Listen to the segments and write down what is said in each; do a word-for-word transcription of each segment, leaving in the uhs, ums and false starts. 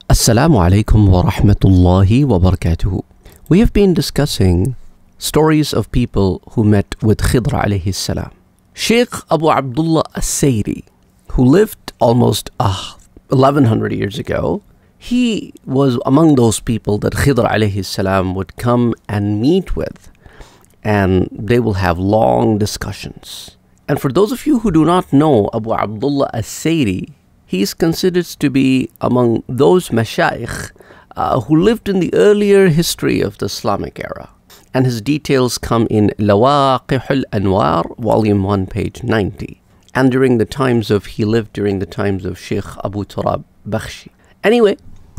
Assalamu alaikum wa rahmatullahi wa barakatuhu. We have been discussing stories of people who met with Khidr alayhi salam. Sheikh Abu Abdullah As-Sayri, who lived almost uh, eleven hundred years ago, he was among those people that Khidr alayhi salam would come and meet with, and they will have long discussions. And for those of you who do not know Abu Abdullah As-Sayri, he is considered to be among those mashayikh uh, who lived in the earlier history of the Islamic era. And his details come in Lawaqih al-Anwar, volume one, page ninety. And during the times of, he lived during the times of Sheikh Abu Turab Bakhshi. Anyway,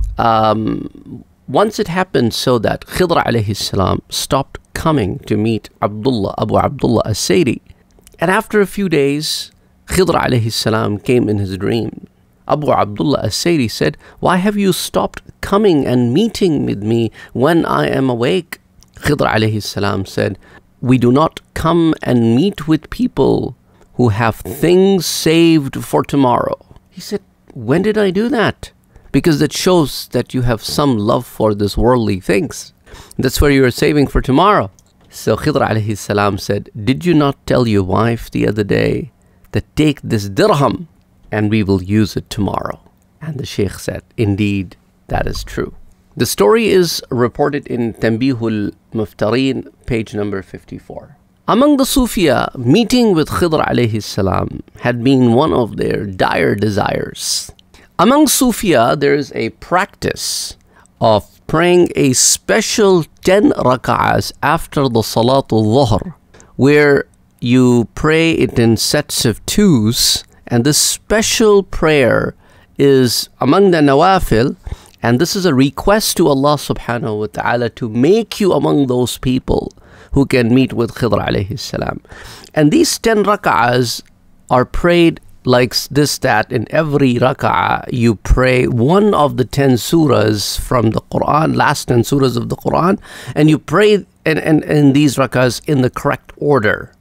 um, once it happened so that Khidr alayhi salam stopped coming to meet Abdullah, Abu Abdullah As-Sayri, and after a few days, Khidr alayhi salam came in his dream. Abu Abdullah As-Sayri said, "Why have you stopped coming and meeting with me when I am awake?" Khidr alayhi salam said, "We do not come and meet with people who have things saved for tomorrow." He said, "When did I do that?" Because that shows that you have some love for this worldly things. That's where you are saving for tomorrow. So Khidr alayhi salam said, "Did you not tell your wife the other day that take this dirham and we will use it tomorrow?" And the Sheikh said, "Indeed, that is true." The story is reported in Tanbihul Muftareen, page number fifty-four. Among the Sufiya, meeting with Khidr alayhi salam had been one of their dire desires. Among Sufiya, there is a practice of praying a special ten rak'ahs after the Salatul Dhuhr, where you pray it in sets of twos, and this special prayer is among the nawafil, and this is a request to Allah subhanahu wa ta'ala to make you among those people who can meet with Khidr alayhi salam. And these ten rak'ahs are prayed like this, that in every rak'ah you pray one of the ten surahs from the Quran, last ten surahs of the Quran, and you pray in, in, in these rak'ahs in the correct order.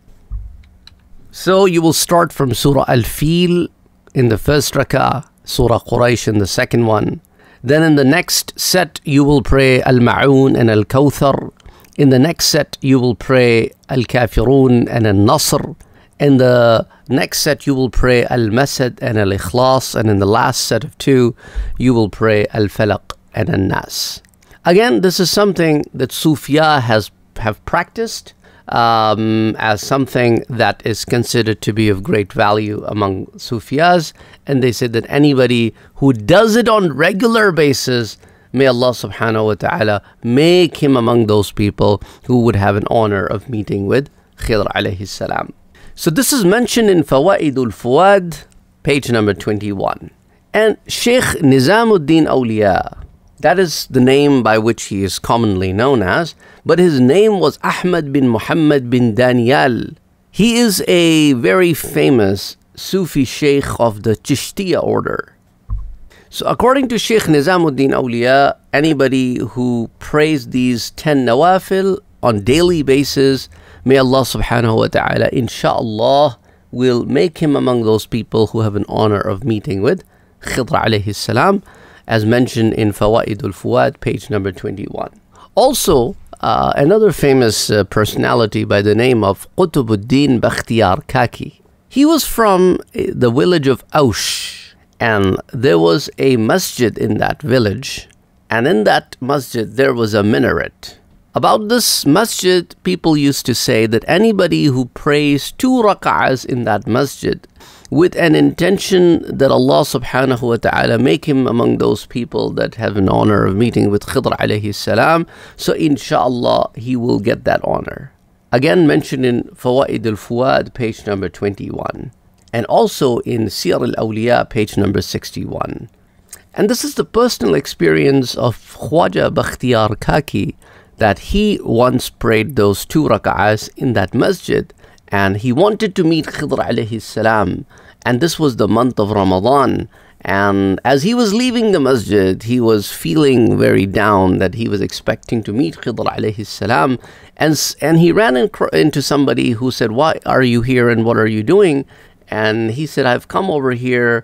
So you will start from Surah Al-Fil in the first rak'ah, Surah Quraysh in the second one. Then in the next set you will pray Al-Ma'un and Al-Kawthar. In the next set you will pray Al-Kafirun and Al-Nasr. In the next set you will pray Al-Masad and Al-Ikhlas. And in the last set of two you will pray Al-Falaq and Al-Nas. Again, this is something that Sufiya has have practiced Um, as something that is considered to be of great value among Sufiyas, and they said that anybody who does it on regular basis, may Allah subhanahu wa ta'ala make him among those people who would have an honor of meeting with Khidr alayhi salam. So this is mentioned in Fawaidul Fuad, page number twenty-one. And Sheikh Nizamuddin Awliya, that is the name by which he is commonly known as, but his name was Ahmad bin Muhammad bin Daniel. He is a very famous Sufi Sheikh of the Chishtiya order. So according to Sheikh Nizamuddin Awliya, anybody who prays these ten nawafil on daily basis, may Allah subhanahu wa ta'ala insha'Allah will make him among those people who have an honor of meeting with Khidr alayhi salam, as mentioned in Fawaidul Fuad, page number twenty-one. Also, uh, another famous uh, personality by the name of Qutbuddin Bakhtiyar Kaki. He was from the village of Aush, and there was a masjid in that village, and in that masjid there was a minaret. About this masjid, people used to say that anybody who prays two rak'ahs in that masjid with an intention that Allah subhanahu wa ta'ala make him among those people that have an honor of meeting with Khidr alayhi salam, so insha'Allah he will get that honor. Again mentioned in Fawaid al-Fuad, page number twenty-one, and also in Siyar al-Awliya, page number sixty-one. And this is the personal experience of Khwaja Bakhtiyar Kaki, that he once prayed those two rak'ahs in that masjid, and he wanted to meet Khidr alayhi salam, and this was the month of Ramadan, and as he was leaving the masjid, he was feeling very down that he was expecting to meet Khidr alayhi salam, and, and he ran in, into somebody who said, "Why are you here and what are you doing?" And he said, "I've come over here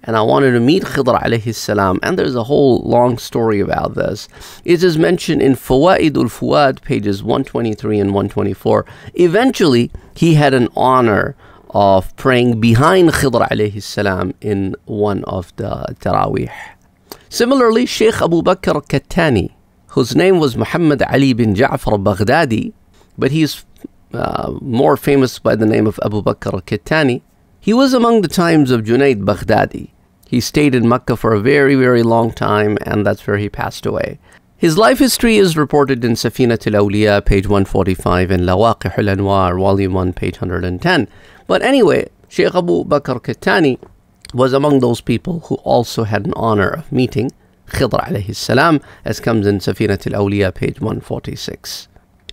and I wanted to meet Khidr alayhi salam. And there's a whole long story about this. It is mentioned in Fawaidul Fuad, pages one twenty-three and one twenty-four. Eventually, he had an honor of praying behind Khidr alayhi salam in one of the Taraweeh. Similarly, Sheikh Abu Bakr Kattani, whose name was Muhammad Ali bin Ja'far Baghdadi, but he's uh, more famous by the name of Abu Bakr Kattani. He was among the times of Junaid Baghdadi. He stayed in Mecca for a very, very long time, and that's where he passed away. His life history is reported in Safinat al-Awliya, page one forty-five, and Lawaqih al-Anwar, volume one, page one hundred ten. But anyway, Sheikh Abu Bakr Kattani was among those people who also had an honor of meeting Khidr alayhi salam, as comes in Safinat al-Awliya, page one forty-six.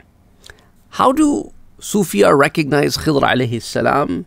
How do Sufia recognize Khidr alayhi salam?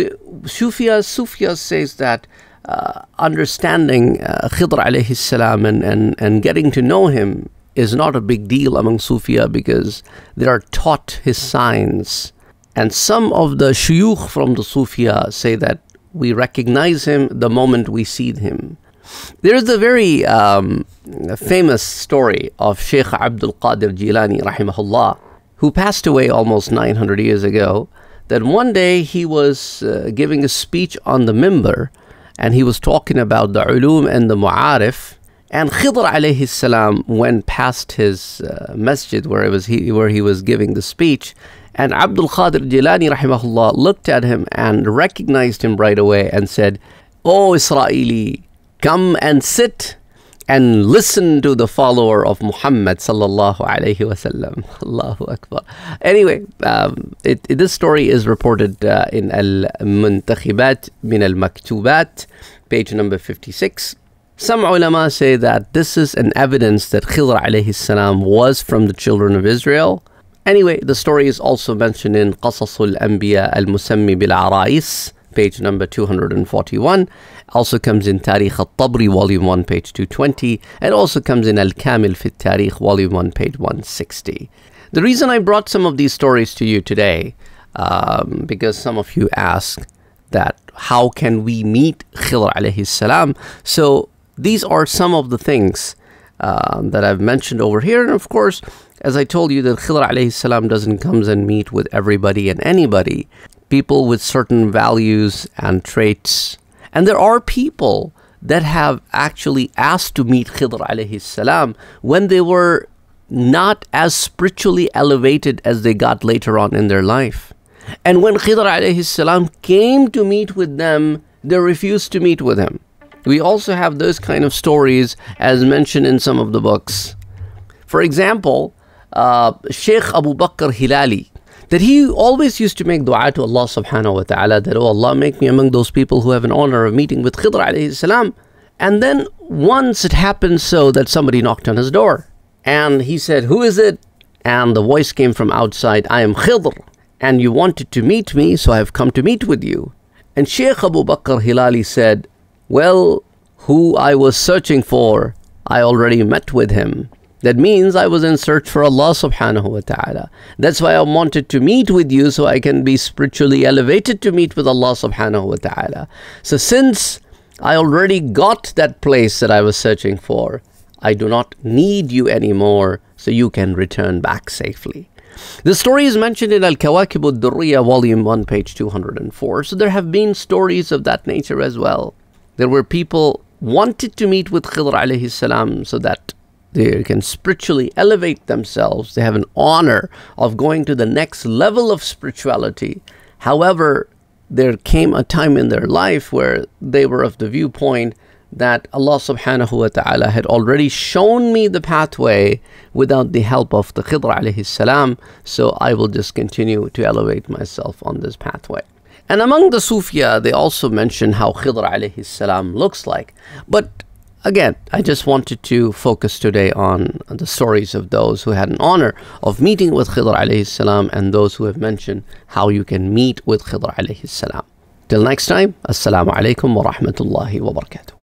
Sufia, Sufia says that uh, understanding uh, Khidr alayhi salam and, and, and getting to know him is not a big deal among Sufia, because they are taught his signs. And some of the shuyukh from the Sufia say that we recognize him the moment we see him. There's a very um, famous story of Sheikh Abdul Qadir Jilani, rahimahullah, who passed away almost nine hundred years ago, that one day he was uh, giving a speech on the mimbar, and he was talking about the ulum and the mu'arif, and Khidr alayhi salam went past his uh, masjid where, it was he, where he was giving the speech, and Abdul Qadir Jilani rahimahullah looked at him and recognized him right away and said, "Oh Israeli, come and sit and listen to the follower of Muhammad sallallahu alayhi wasallam." Allahu Akbar. Anyway, um, it, it, this story is reported uh, in Al-Muntakhibat min al-Maktubat, page number fifty-six. Some ulama say that this is an evidence that Khidr alayhi salam was from the children of Israel. Anyway, the story is also mentioned in Qasasul Anbiya al-Musammi bil-Arais, page number two hundred forty-one. Also comes in Tarikh al-Tabri, volume one, page two twenty. And also comes in Al-Kamil fi Tarikh, volume one, page one sixty. The reason I brought some of these stories to you today, um, because some of you asked that how can we meet Khidr alayhi salam? So these are some of the things uh, that I've mentioned over here. And of course, as I told you, that Khidr alayhi salam doesn't come and meet with everybody and anybody. People with certain values and traits. And there are people that have actually asked to meet Khidr alayhi salam when they were not as spiritually elevated as they got later on in their life. And when Khidr alayhi salam came to meet with them, they refused to meet with him. We also have those kind of stories as mentioned in some of the books. For example, uh, Sheikh Abu Bakr Hilali, that he always used to make dua to Allah subhanahu wa ta'ala, that, oh Allah, make me among those people who have an honor of meeting with Khidr alayhi salam. And then once it happened so that somebody knocked on his door, and he said, "Who is it?" And the voice came from outside, "I am Khidr, and you wanted to meet me, so I have come to meet with you." And Sheikh Abu Bakr Hilali said, "Well, who I was searching for, I already met with him. That means I was in search for Allah subhanahu wa ta'ala. That's why I wanted to meet with you, so I can be spiritually elevated to meet with Allah subhanahu wa ta'ala. So since I already got that place that I was searching for, I do not need you anymore, so you can return back safely." The story is mentioned in Al-Kawakib al-Durriya, volume one, page two hundred four. So there have been stories of that nature as well. There were people wanted to meet with Khidr alayhi salam so that they can spiritually elevate themselves. They have an honor of going to the next level of spirituality. However, there came a time in their life where they were of the viewpoint that Allah subhanahu wa ta'ala had already shown me the pathway without the help of the Khidr alayhi salam, so I will just continue to elevate myself on this pathway. And among the Sufia, they also mention how Khidr alayhi salam looks like. But again, I just wanted to focus today on the stories of those who had an honor of meeting with Khidr alayhi salam, and those who have mentioned how you can meet with Khidr alayhi salam. Till next time, Assalamu alaikum wa rahmatullahi wa barakatuh.